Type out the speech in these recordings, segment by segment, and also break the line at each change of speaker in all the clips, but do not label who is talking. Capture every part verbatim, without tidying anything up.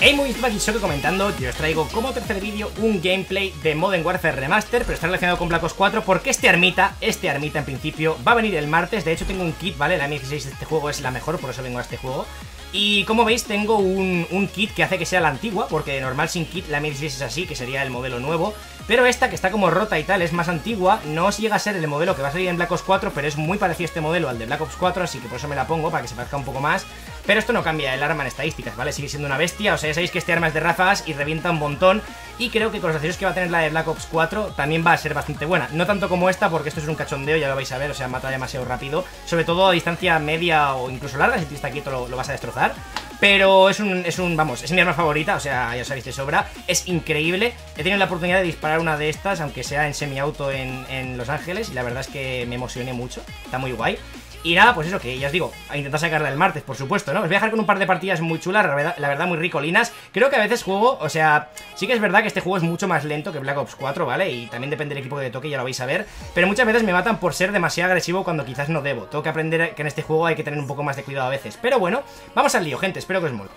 Hey, muy bien, aquí Shock comentando. Yo os traigo como tercer vídeo un gameplay de Modern Warfare Remaster, pero está relacionado con Black Ops cuatro porque este armita, este armita en principio va a venir el martes. De hecho tengo un kit, ¿vale? La M dieciséis de este juego es la mejor, por eso vengo a este juego. Y como veis tengo un, un kit que hace que sea la antigua, porque de normal sin kit la M dieciséis es así, que sería el modelo nuevo. Pero esta, que está como rota y tal, es más antigua. No os llega a ser el modelo que va a salir en Black Ops cuatro, pero es muy parecido este modelo al de Black Ops cuatro, así que por eso me la pongo, para que se parezca un poco más. Pero esto no cambia el arma en estadísticas, ¿vale? Sigue siendo una bestia, o sea, ya sabéis que este arma es de ráfagas y revienta un montón. Y creo que con los accesos que va a tener la de Black Ops cuatro también va a ser bastante buena. No tanto como esta, porque esto es un cachondeo, ya lo vais a ver, o sea, mata demasiado rápido. Sobre todo a distancia media o incluso larga, si tú estás quieto lo, lo vas a destrozar. Pero es un, es un, vamos, es mi arma favorita, o sea, ya sabéis de sobra. Es increíble. He tenido la oportunidad de disparar una de estas, aunque sea en semiauto en, en Los Ángeles, y la verdad es que me emocioné mucho. Está muy guay. Y nada, pues eso, que ya os digo, a intentar sacarla el martes, por supuesto, ¿no? Os voy a dejar con un par de partidas muy chulas, la verdad, la verdad muy ricolinas. Creo que a veces juego, o sea, sí que es verdad que este juego es mucho más lento que Black Ops cuatro, ¿vale? Y también depende del equipo que te toque, ya lo vais a ver. Pero muchas veces me matan por ser demasiado agresivo cuando quizás no debo. Tengo que aprender que en este juego hay que tener un poco más de cuidado a veces. Pero bueno, vamos al lío, gente, espero que os mole.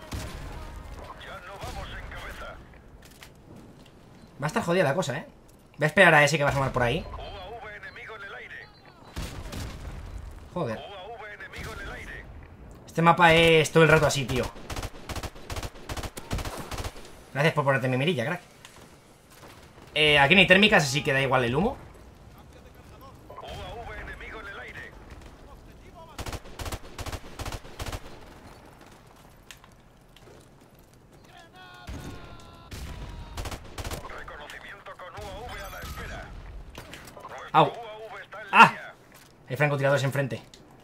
Va a estar jodida la cosa, ¿eh? Voy a esperar a ese que va a asomar por ahí. Joder. Este mapa es todo el rato así, tío. Gracias por ponerte mi mirilla, crack. Eh, aquí no hay térmicas, así que da igual el humo. ¡Au! ¡Ah! Hay francotiradores enfrente.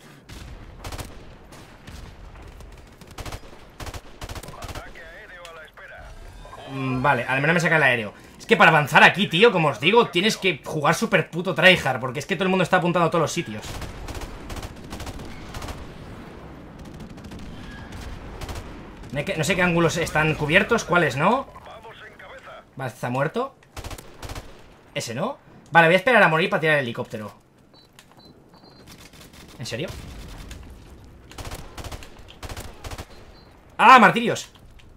Mm, vale, al menos me saca el aéreo. Es que para avanzar aquí, tío, como os digo, tienes que jugar súper puto tryhard, porque es que todo el mundo está apuntando a todos los sitios. No sé qué ángulos están cubiertos, cuáles no. Vale, está muerto. Ese no. Vale, voy a esperar a morir para tirar el helicóptero. ¿En serio? ¡Ah, martirios!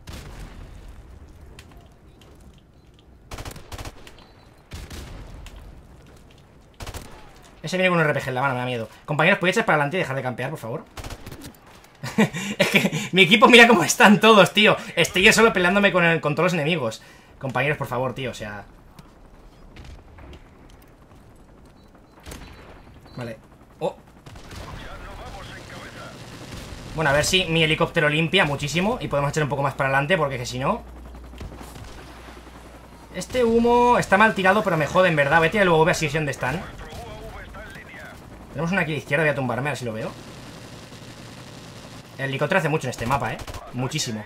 Ese viene con un R P G en la mano, me da miedo. Compañeros, ¿podéis echar para adelante y dejar de campear, por favor? Es que mi equipo, mira cómo están todos, tío. Estoy yo solo peleándome con, el, con todos los enemigos. Compañeros, por favor, tío, o sea... Vale. Oh. Bueno, a ver si mi helicóptero limpia muchísimo y podemos echar un poco más para adelante, porque que si no... Este humo está mal tirado, pero me jode, en verdad. Voy a tirar luego, voy a ver dónde están. Tenemos una aquí a la izquierda, voy a tumbarme, a ver si lo veo. El helicóptero hace mucho en este mapa, eh. Muchísimo.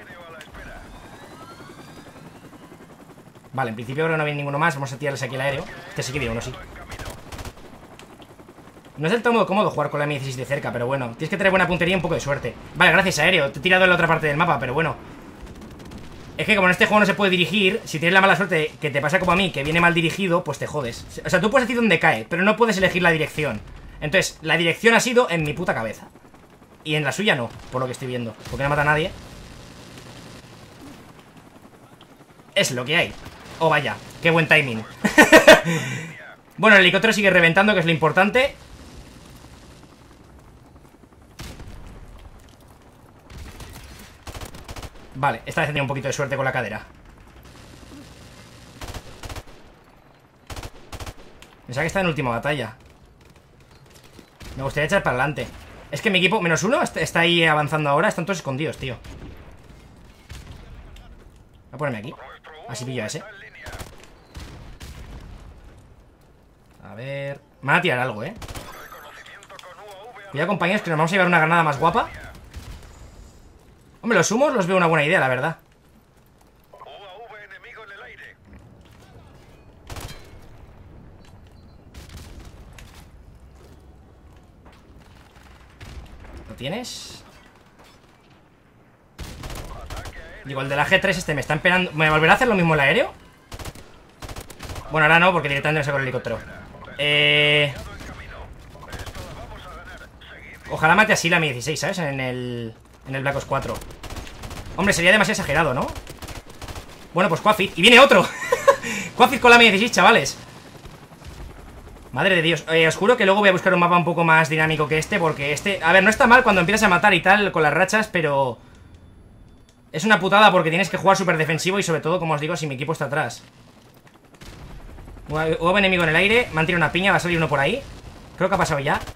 Vale, en principio creo que no viene ninguno más. Vamos a tirarles aquí el aéreo. Este sí que viene uno, sí. No es del todo cómodo jugar con la M dieciséis de cerca, pero bueno, tienes que tener buena puntería y un poco de suerte. Vale, gracias, aéreo. Te he tirado en la otra parte del mapa, pero bueno. Es que como en este juego no se puede dirigir, si tienes la mala suerte que te pasa como a mí, que viene mal dirigido, pues te jodes. O sea, tú puedes decir dónde cae, pero no puedes elegir la dirección. Entonces, la dirección ha sido en mi puta cabeza. Y en la suya no, por lo que estoy viendo. Porque no mata a nadie. Es lo que hay. Oh, vaya, qué buen timing. Bueno, el helicóptero sigue reventando, que es lo importante. Vale, esta vez he tenido un poquito de suerte con la cadera. Pensaba que está en última batalla. Me gustaría echar para adelante. Es que mi equipo, menos uno, está ahí avanzando ahora. Están todos escondidos, tío. Voy a ponerme aquí. Así pillo a ese. A ver... Me van a tirar algo, eh. Cuidado, compañeros, que nos vamos a llevar una granada más guapa. Hombre, los humos los veo una buena idea, la verdad. ¿Lo tienes? Digo, el de la G tres este me está esperando. ¿Me volverá a hacer lo mismo el aéreo? Bueno, ahora no, porque directamente me saco el helicóptero. Eh... Ojalá mate así la M dieciséis, ¿sabes? En el, en el Black Ops cuatro. Hombre, sería demasiado exagerado, ¿no? Bueno, pues Quafit. Y viene otro. Quafit con la M dieciséis, chavales. Madre de Dios. eh, Os juro que luego voy a buscar un mapa un poco más dinámico que este. Porque este... A ver, no está mal cuando empiezas a matar y tal con las rachas, pero... Es una putada porque tienes que jugar súper defensivo. Y sobre todo, como os digo, si mi equipo está atrás. Hubo enemigo en el aire. Me han tirado una piña, va a salir uno por ahí. Creo que ha pasado ya.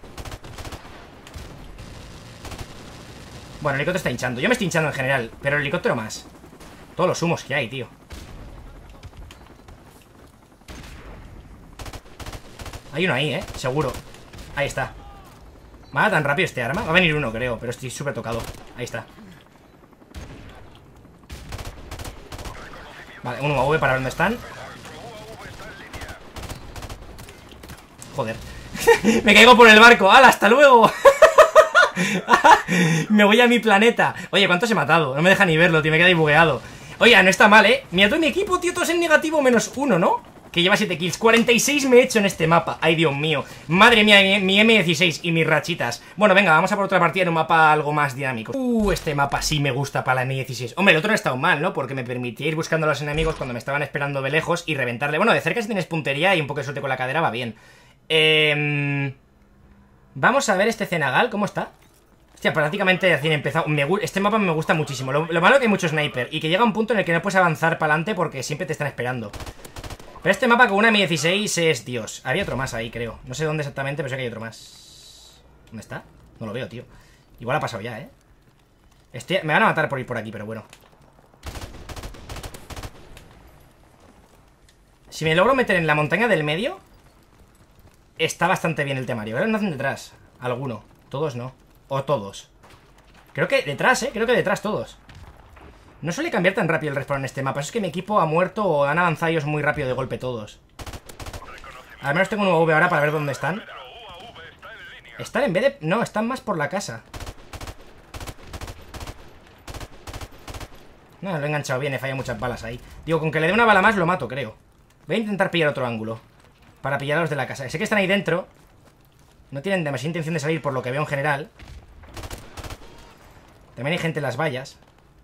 Bueno, el helicóptero está hinchando. Yo me estoy hinchando en general, pero el helicóptero más. Todos los humos que hay, tío. Hay uno ahí, ¿eh? Seguro. Ahí está. ¿Va tan rápido este arma? Va a venir uno, creo, pero estoy súper tocado. Ahí está. Vale, un U A V para dónde están. Joder. Me caigo por el barco. ¡Hala, hasta luego! Me voy a mi planeta. Oye, ¿cuántos he matado? No me deja ni verlo, tío, me queda ahí bugueado. Oye, no está mal, ¿eh? Mira, todo mi equipo, tío, todos en negativo menos uno, ¿no? Que lleva siete kills, cuarenta y seis me he hecho en este mapa. Ay, Dios mío, madre mía, mi, mi M dieciséis y mis rachitas. Bueno, venga, vamos a por otra partida en un mapa algo más dinámico. Uh, este mapa sí me gusta para la M dieciséis. Hombre, el otro no ha estado mal, ¿no? Porque me permitía ir buscando a los enemigos cuando me estaban esperando de lejos y reventarle. Bueno, de cerca si tienes puntería y un poco de suerte con la cadera va bien. Eh... Vamos a ver este Cenagal, ¿cómo está? Hostia, prácticamente recién empezado. Me este mapa me gusta muchísimo. Lo, lo malo es que hay mucho sniper y que llega un punto en el que no puedes avanzar para adelante porque siempre te están esperando. Pero este mapa con una M dieciséis es Dios. Había otro más ahí, creo. No sé dónde exactamente, pero sé que hay otro más. ¿Dónde está? No lo veo, tío. Igual ha pasado ya, ¿eh? Estoy... Me van a matar por ir por aquí, pero bueno. Si me logro meter en la montaña del medio, está bastante bien el temario. ¿Verdad? No hacen detrás. Alguno. Todos no. O todos. Creo que detrás, ¿eh? Creo que detrás todos. No suele cambiar tan rápido el respawn en este mapa. Es que mi equipo ha muerto o han avanzado ellos muy rápido de golpe todos. Al menos tengo un U A V ahora para ver dónde están. Están en vez de... No, están más por la casa. No, lo he enganchado bien, he fallado muchas balas ahí. Digo, con que le dé una bala más lo mato, creo. Voy a intentar pillar otro ángulo para pillar a los de la casa. Sé que están ahí dentro. No tienen demasiada intención de salir por lo que veo en general. También hay gente en las vallas.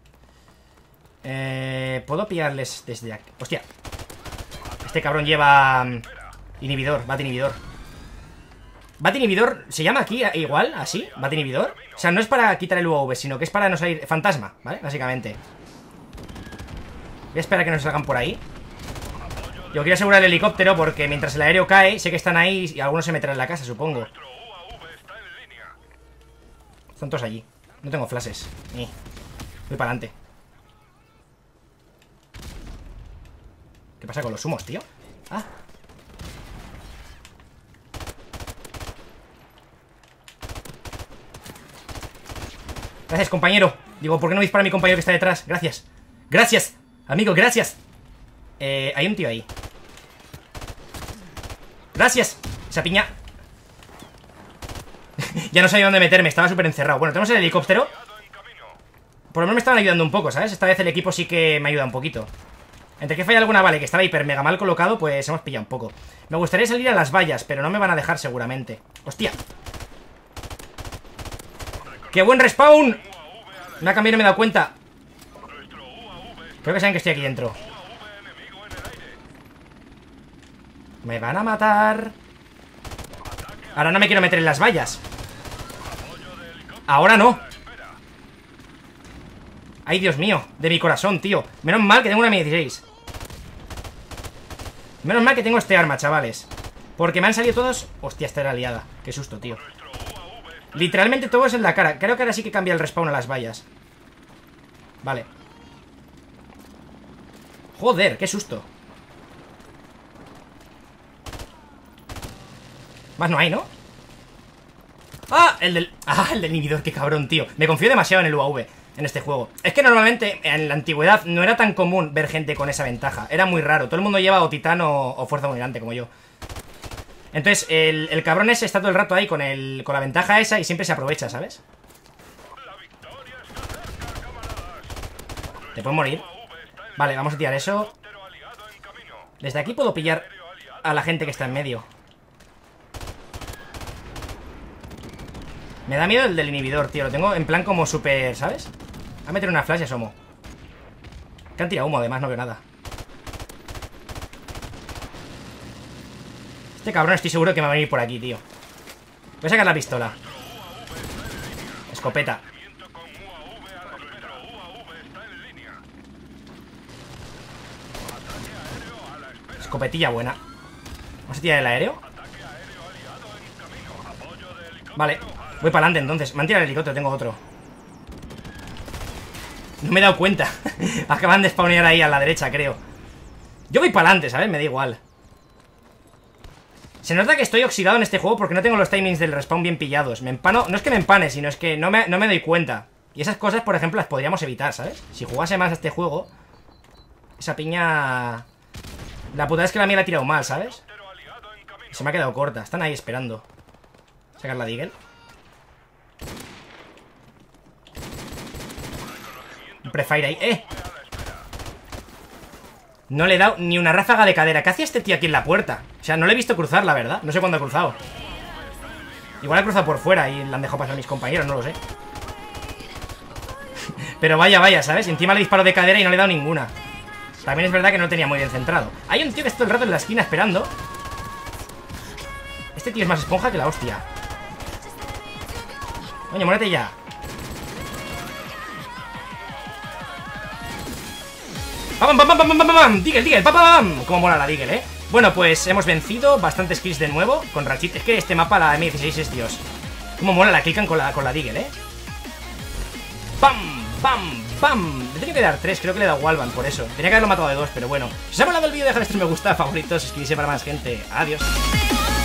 Eh, Puedo pillarles desde aquí. Hostia. Este cabrón lleva um, inhibidor, bat inhibidor. Bat inhibidor, ¿se llama aquí igual? ¿Así? ¿Bat inhibidor? O sea, no es para quitar el U A V, sino que es para no salir... Fantasma, ¿vale? Básicamente. Voy a esperar a que nos salgan por ahí. Yo quiero asegurar el helicóptero porque mientras el aéreo cae, sé que están ahí y algunos se meterán en la casa, supongo. Están todos allí. No tengo flashes. Ni. Voy para adelante. ¿Qué pasa con los humos, tío? Ah. Gracias, compañero. Digo, ¿por qué no dispara a mi compañero que está detrás? Gracias. Gracias, amigo, gracias. Eh, hay un tío ahí. Gracias. Esa piña. Ya no sabía dónde meterme, estaba súper encerrado. Bueno, tenemos el helicóptero. Por lo menos me estaban ayudando un poco, ¿sabes? Esta vez el equipo sí que me ayuda un poquito. Entre que falla alguna bala y que estaba hiper mega mal colocado, pues hemos pillado un poco. Me gustaría salir a las vallas, pero no me van a dejar seguramente. ¡Hostia! ¡Qué buen respawn! Me ha cambiado y no me he dado cuenta. Creo que saben que estoy aquí dentro. Me van a matar. Ahora no me quiero meter en las vallas. Ahora no. Ay, Dios mío, de mi corazón, tío. Menos mal que tengo una M dieciséis. Menos mal que tengo este arma, chavales. Porque me han salido todos... Hostia, esta era liada. Qué susto, tío. Literalmente todos en la cara. Creo que ahora sí que cambia el respawn a las vallas. Vale. Joder, qué susto. Más no hay, ¿no? ¡Ah! El del... ¡Ah! El del inhibidor, qué cabrón, tío. Me confío demasiado en el U A V en este juego. Es que normalmente en la antigüedad no era tan común ver gente con esa ventaja. Era muy raro. Todo el mundo lleva o titán o, o fuerza dominante como yo. Entonces el, el cabrón ese está todo el rato ahí con, el, con la ventaja esa y siempre se aprovecha, ¿sabes? Te puedes morir. Vale, vamos a tirar eso. Desde aquí puedo pillar a la gente que está en medio. Me da miedo el del inhibidor, tío. Lo tengo en plan como súper, ¿sabes? A meter una flash y asomo. Que han tirado humo, además, no veo nada. Este cabrón estoy seguro que me va a venir por aquí, tío. Voy a sacar la pistola. Escopeta. Escopetilla buena. ¿Vamos a tirar el aéreo? Vale, voy para adelante entonces. Me han tirado el helicóptero, tengo otro. No me he dado cuenta. Acaban de spawnear ahí a la derecha, creo. Yo voy para adelante, ¿sabes? Me da igual. Se nota que estoy oxidado en este juego porque no tengo los timings del respawn bien pillados. Me empano, no es que me empane, sino es que no me, no me doy cuenta. Y esas cosas, por ejemplo, las podríamos evitar, ¿sabes? Si jugase más a este juego, esa piña... La putada es que la mía la he tirado mal, ¿sabes? Se me ha quedado corta, están ahí esperando. Sacar la Deagle. Un prefire ahí, ¡eh! No le he dado ni una ráfaga de cadera. ¿Qué hacía este tío aquí en la puerta? O sea, no le he visto cruzar, la verdad. No sé cuándo ha cruzado. Igual ha cruzado por fuera y le han dejado pasar a mis compañeros, no lo sé. Pero vaya, vaya, ¿sabes? Encima le disparo de cadera y no le he dado ninguna. También es verdad que no lo tenía muy bien centrado. Hay un tío que está todo el rato en la esquina esperando. Este tío es más esponja que la hostia. Coño, muérete ya. ¡Pam, pam, pam, pam, pam, pam, pam! ¡Deagle, Deagle! ¡Pam, pam, pam! Cómo mola la Deagle, ¿eh? Bueno, pues hemos vencido bastantes kills de nuevo con Ratchet. Es que este mapa, la M dieciséis, es Dios. Cómo mola la clican con la, con la Deagle, ¿eh? ¡Pam! ¡Pam! ¡Pam! Le tenía que dar tres, creo que le he dado Wallbang por eso. Tenía que haberlo matado de dos, pero bueno. Si os ha molado el vídeo, dejad este me gusta, favoritos, suscribirse para más gente. Adiós.